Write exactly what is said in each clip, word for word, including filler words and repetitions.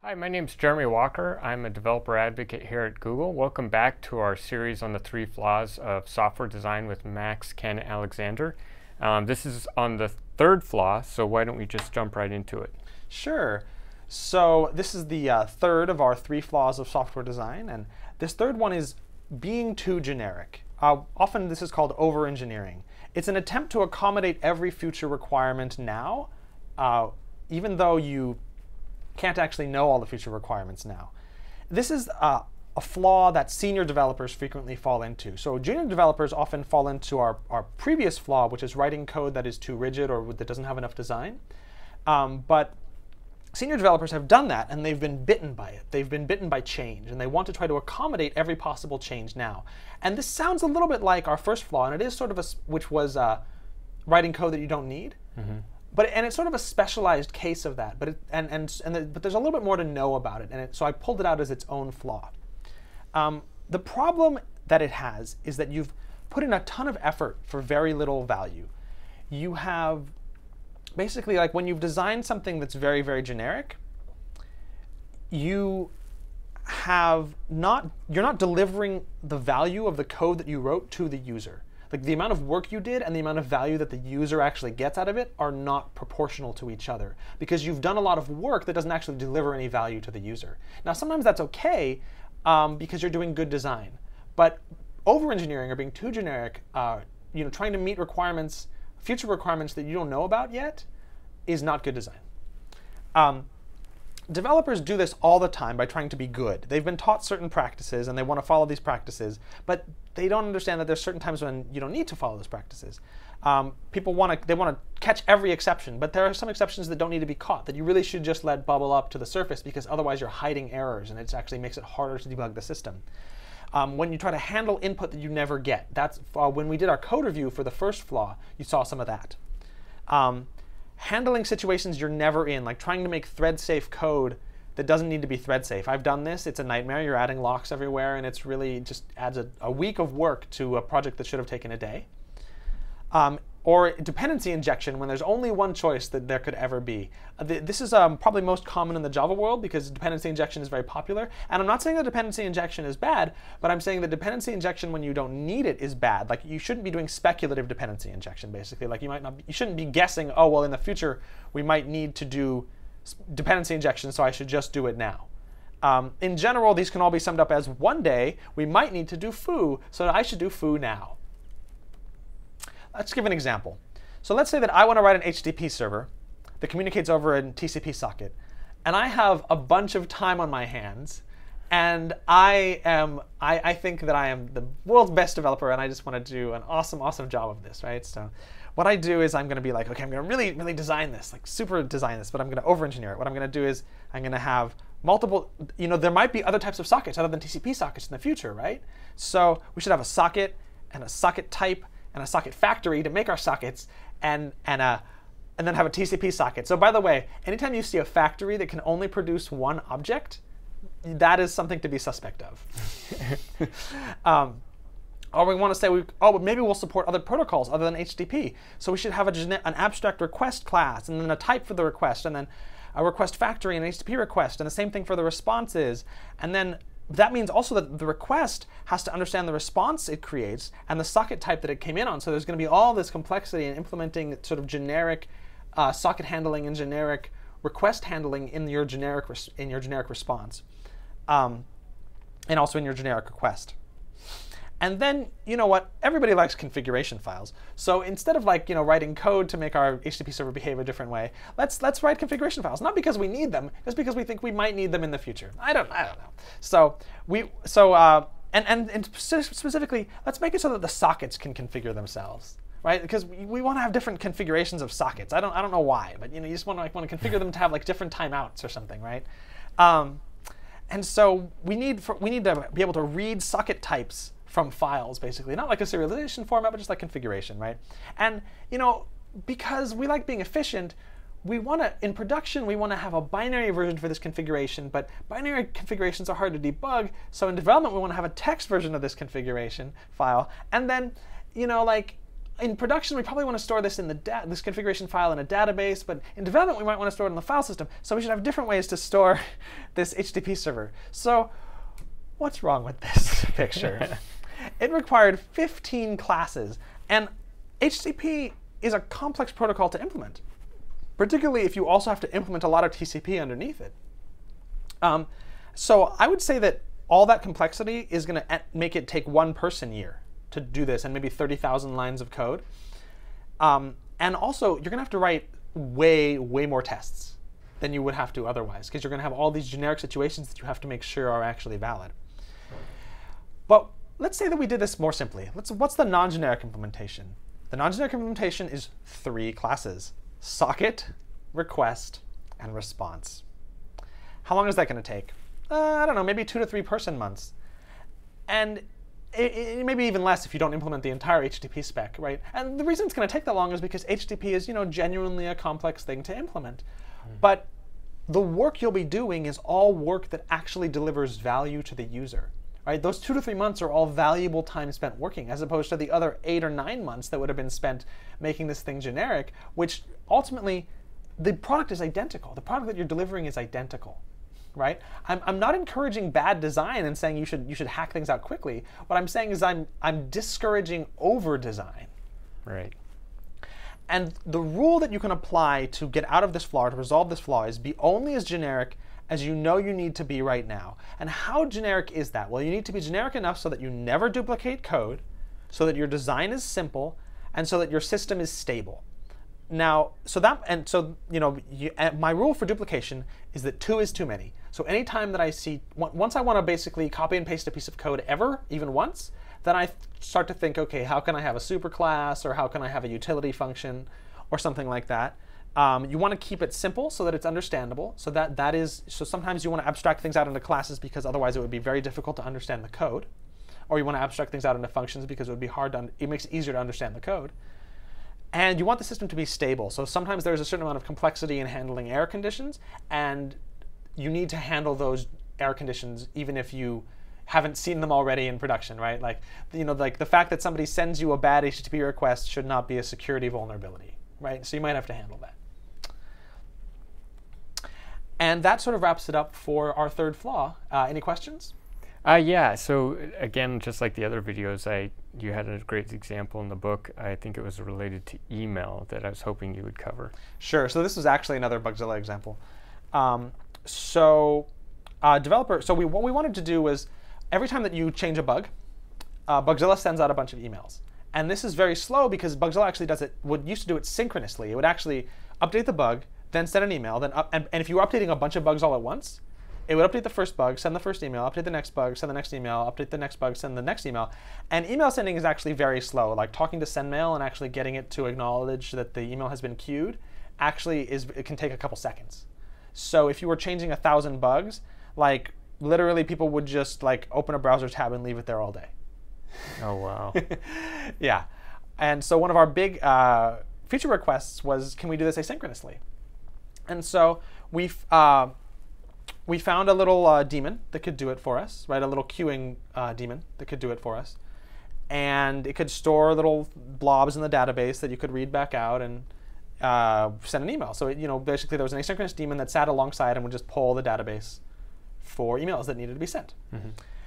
Hi, my name is Jeremy Walker. I'm a developer advocate here at Google. Welcome back to our series on the three flaws of software design with Max Kanat-Alexander. Um, this is on the third flaw, so why don't we just jump right into it? Sure. So this is the uh, third of our three flaws of software design, and this third one is being too generic. Uh, often this is called overengineering. It's an attempt to accommodate every future requirement now, uh, even though you can't actually know all the future requirements now. This is uh, a flaw that senior developers frequently fall into. So junior developers often fall into our, our previous flaw, which is writing code that is too rigid or that doesn't have enough design. Um, but senior developers have done that, and they've been bitten by it. They've been bitten by change, and they want to try to accommodate every possible change now. And this sounds a little bit like our first flaw, and it is sort of a, which was uh, writing code that you don't need. Mm-hmm. But and it's sort of a specialized case of that. But it, and and and the, but there's a little bit more to know about it, and it, so I pulled it out as its own flaw. Um, the problem that it has is that you've put in a ton of effort for very little value. You have basically, like, when you've designed something that's very very generic, you have not you're not delivering the value of the code that you wrote to the user. Like, the amount of work you did and the amount of value that the user actually gets out of it are not proportional to each other, because you've done a lot of work that doesn't actually deliver any value to the user. Now, sometimes that's OK um, because you're doing good design. But over-engineering or being too generic, uh, you know, trying to meet requirements, future requirements that you don't know about yet, is not good design. Um, Developers do this all the time by trying to be good. They've been taught certain practices, and they want to follow these practices, but they don't understand that there's certain times when you don't need to follow those practices. Um, people want to they want to catch every exception, but there are some exceptions that don't need to be caught, that you really should just let bubble up to the surface, because otherwise you're hiding errors, and it actually makes it harder to debug the system. Um, when you try to handle input that you never get, that's uh, when we did our code review for the first flaw, you saw some of that. Um, Handling situations you're never in, like trying to make thread-safe code that doesn't need to be thread-safe. I've done this. It's a nightmare. You're adding locks everywhere, and it's really just adds a, a week of work to a project that should have taken a day. Um, or dependency injection when there's only one choice that there could ever be. Uh, th this is um, probably most common in the Java world, because dependency injection is very popular. And I'm not saying that dependency injection is bad, but I'm saying that dependency injection when you don't need it is bad. Like, you shouldn't be doing speculative dependency injection, basically. Like, you might not, be, you shouldn't be guessing, oh, well, in the future we might need to do dependency injection, so I should just do it now. Um, in general, these can all be summed up as, one day we might need to do foo, so I should do foo now. Let's give an example. So let's say that I want to write an H T T P server that communicates over a T C P socket, and I have a bunch of time on my hands, and I am I, I think that I am the world's best developer, and I just want to do an awesome, awesome job of this, right? So what I do is I'm going to be like, OK, I'm going to really, really design this, like super design this, but I'm going to over-engineer it. What I'm going to do is I'm going to have multiple, you know, there might be other types of sockets other than T C P sockets in the future, right? So we should have a socket and a socket type and a socket factory to make our sockets, and and a and then have a T C P socket. So by the way, anytime you see a factory that can only produce one object, that is something to be suspect of. um, or we want to say, we, oh, but maybe we'll support other protocols other than H T T P. So we should have a, an abstract request class, and then a type for the request, and then a request factory and an H T T P request, and the same thing for the responses. And then that means also that the request has to understand the response it creates and the socket type that it came in on. So there's going to be all this complexity in implementing sort of generic uh, socket handling and generic request handling in your generic in your generic response, um, and also in your generic request. And then, you know what? Everybody likes configuration files. So instead of, like, you know, writing code to make our H T T P server behave a different way, let's let's write configuration files. Not because we need them, just because we think we might need them in the future. I don't I don't know. So we so uh, and and and specifically, let's make it so that the sockets can configure themselves, right? Because we, we want to have different configurations of sockets. I don't I don't know why, but you know, you just want to like want to configure them to have like different timeouts or something, right? Um, and so we need for, we need to be able to read socket types from files, basically, not like a serialization format, but just like configuration, right? And you know, because we like being efficient, we want to, in production, we want to have a binary version for this configuration, but binary configurations are hard to debug. So in development, we want to have a text version of this configuration file. And then, you know, like in production, we probably want to store this in the da this configuration file in a database, but in development, we might want to store it in the file system. So we should have different ways to store this H T T P server. So what's wrong with this picture? It required fifteen classes, and H T T P is a complex protocol to implement, particularly if you also have to implement a lot of T C P underneath it. Um, so I would say that all that complexity is going to make it take one person year to do this, and maybe thirty thousand lines of code. Um, and also, you're going to have to write way, way more tests than you would have to otherwise, because you're going to have all these generic situations that you have to make sure are actually valid. But let's say that we did this more simply. Let's, what's the non-generic implementation? The non-generic implementation is three classes: socket, request, and response. How long is that going to take? Uh, I don't know, maybe two to three person months. And it, it, maybe even less if you don't implement the entire H T T P spec, right? And the reason it's going to take that long is because H T T P is, you know, genuinely a complex thing to implement. Mm. But the work you'll be doing is all work that actually delivers value to the user, right? Those two to three months are all valuable time spent working, as opposed to the other eight or nine months that would have been spent making this thing generic, which ultimately, the product is identical. The product that you're delivering is identical. Right? I'm, I'm not encouraging bad design and saying you should you should hack things out quickly. What I'm saying is I'm I'm discouraging over design. Right. And the rule that you can apply to get out of this flaw, to resolve this flaw, is be only as generic as you know you need to be right now. And how generic is that? Well, you need to be generic enough so that you never duplicate code, so that your design is simple, and so that your system is stable. Now, so that, and so, you know, you, my rule for duplication is that two is too many. So anytime that I see, once I want to basically copy and paste a piece of code ever, even once, then I start to think, okay, how can I have a superclass, or how can I have a utility function, or something like that. Um, you want to keep it simple so that it's understandable. So that that is, so sometimes you want to abstract things out into classes because otherwise it would be very difficult to understand the code. Or you want to abstract things out into functions because it would be hard to, it makes it easier to understand the code. And you want the system to be stable. So sometimes there's a certain amount of complexity in handling error conditions, and you need to handle those error conditions even if you haven't seen them already in production, right? Like, you know, like the fact that somebody sends you a bad H T T P request should not be a security vulnerability, right? So you might have to handle that. And that sort of wraps it up for our third flaw. Uh, any questions? Uh, yeah, so again, just like the other videos, I you had a great example in the book. I think it was related to email that I was hoping you would cover. Sure, so this was actually another Bugzilla example. Um, so uh, developer, so we, what we wanted to do was, every time that you change a bug, uh, Bugzilla sends out a bunch of emails. And this is very slow because Bugzilla actually does it, would used to do it synchronously. It would actually update the bug, then send an email, then up, and, and if you were updating a bunch of bugs all at once, it would update the first bug, send the first email, update the next bug, send the next email, update the next bug, send the next email. And email sending is actually very slow. Like talking to SendMail and actually getting it to acknowledge that the email has been queued actually is, it can take a couple seconds. So if you were changing a thousand bugs, like literally people would just like open a browser tab and leave it there all day. Oh, wow. Yeah. And so one of our big uh, feature requests was, can we do this asynchronously? And so we've, uh, we found a little uh, daemon that could do it for us, right? A little queuing uh, daemon that could do it for us. And it could store little blobs in the database that you could read back out and uh, send an email. So it, you know, basically there was an asynchronous daemon that sat alongside and would just pull the database for emails that needed to be sent. Mm-hmm.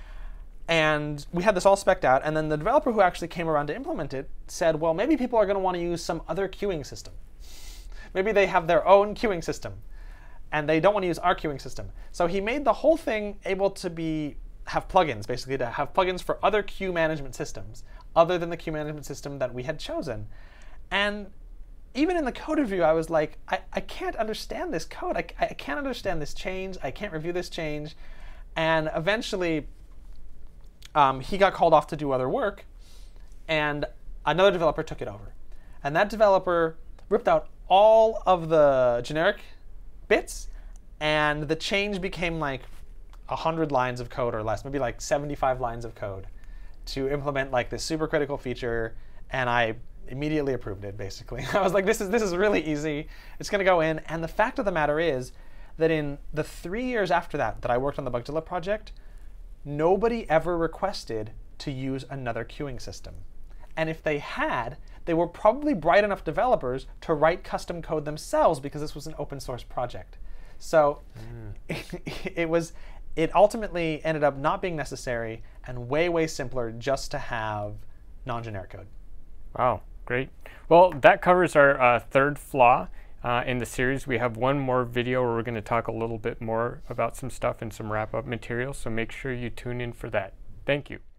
And we had this all spec'd out. And then the developer who actually came around to implement it said, well, maybe people are going to want to use some other queuing system. Maybe they have their own queuing system, and they don't want to use our queuing system. So he made the whole thing able to be have plugins, basically to have plugins for other queue management systems, other than the queue management system that we had chosen. And even in the code review, I was like, I, I can't understand this code. I, I can't understand this change. I can't review this change. And eventually, um, he got called off to do other work, and another developer took it over. And that developer ripped out all of the generic bits, and the change became like one hundred lines of code or less, maybe like seventy-five lines of code to implement like this super critical feature, and I immediately approved it, basically. I was like, this is, this is really easy. It's going to go in. And the fact of the matter is that in the three years after that that I worked on the Bugzilla project, nobody ever requested to use another queuing system. And if they had, they were probably bright enough developers to write custom code themselves because this was an open source project. So mm. it, it was, it ultimately ended up not being necessary and way, way simpler just to have non-generic code. Wow, great. Well, that covers our uh, third flaw uh, in the series. We have one more video where we're going to talk a little bit more about some stuff and some wrap-up material, so make sure you tune in for that. Thank you.